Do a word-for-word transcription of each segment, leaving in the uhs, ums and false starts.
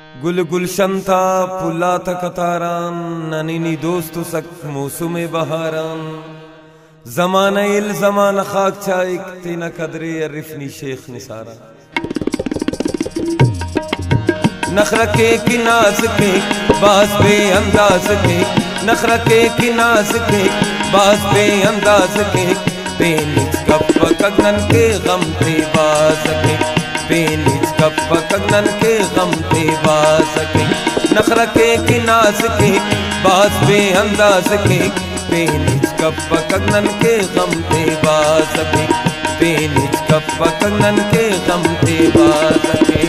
गुल गुलशन था फुला था कतारान ननीनी दोस्तु सक मौसुम बहारान जमाना इल जमाना खाक चाइक तीना कदरे अरिफनी शेख निसारा नखरा के की नाज के बाज बे अंदाज के नखरा के की नाज के बाज बे अंदाज के बेनिज कप कगनन के गम थे बाज के बेनिज कप कगनन के गम थे बाज के नखरा के की नाज के बाज बे अंदाज के बेनिज कप कगनन के गम थे बाज के बेनिज कप कगनन के गम थे बाज के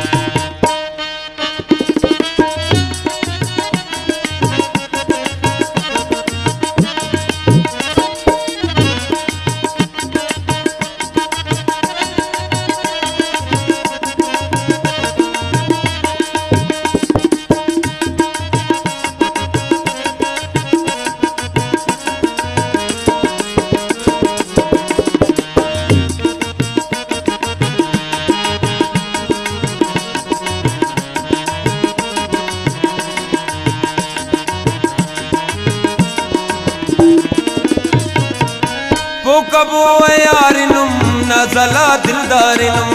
वो कबो यारिनुम नज़ला दिलदारिनुम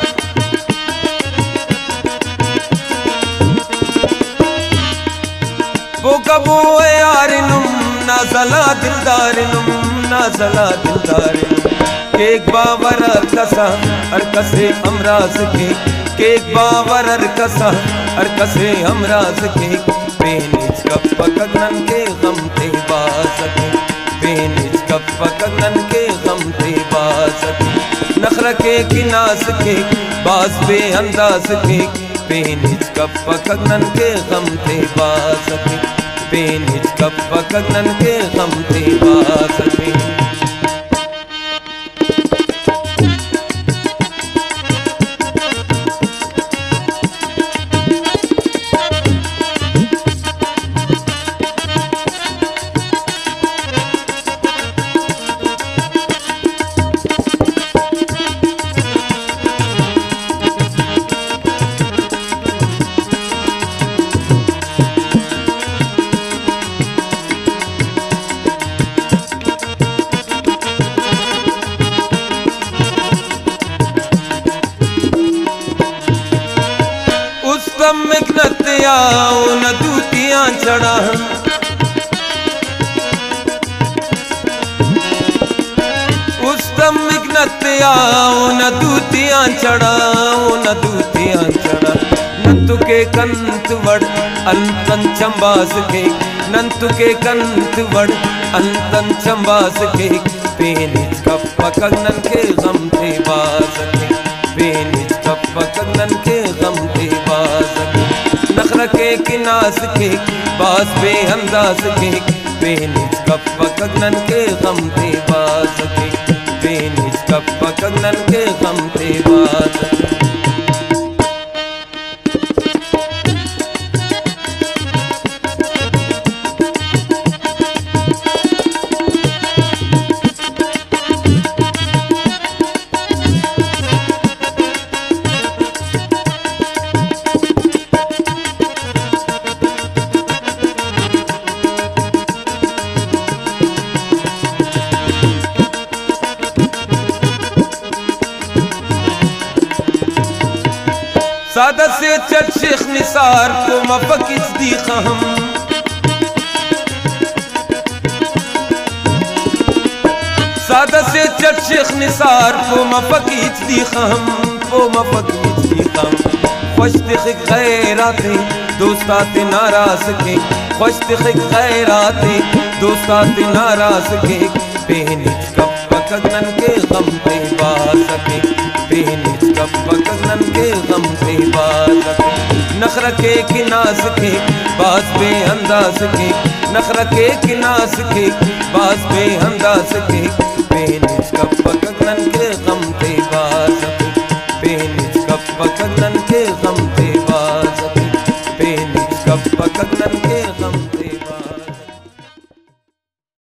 वो कबो यारिनुम नज़ला दिलदारिनुम नज़ला दिलदारिनुम केक बावर अरकसा अरकसे हमराज के केक बावर अरकसा अरकसे हमराज के बेनिज कप कगनन के गम थे बाज के बेनिज कप कगनन के गम थे बाज के नखरा के की नाज के बाज बे अंदाज के बेनिज कप कगनन के गम थे बाज के बेनिज कप कगनन के गम थे बाज के मिकनतिया न दूतियां चढ़ा उस तम मिकनतिया न दूतियां चढ़ा न दूतियां चढ़ा नंतु के कंत वड़ अंतन चंबास के नंतु के कंत वड़ अंतन चंबास के बेनिज कप कगनन के गम थे बाज के बेनिज कप कगनन के गम थे बाज के नखरा के की नाज के बाज बे अंदाज के बेनिज कप कगनन के गम थे बाज के बेनिज कप कगनन के गम थे बाज के सादा से चट शेख निसार को मफकिस दी हम सादा से चट शेख निसार को मफकिस दी हम को मफकिस दी हम खुश दिख गैराते दोस्तात नाराज के खुश दिख गैराते दोस्तात नाराज के बेनिज कप कगनन के गम थे बाज के बेनिज कप कगनन के गम थे बाज के नखरा के की नाज के बाज बे अंदाज के नखरा के की नाज के बाज बे अंदाज के बेनिज कप कगनन के गम थे बाज के बेनिज कप कगनन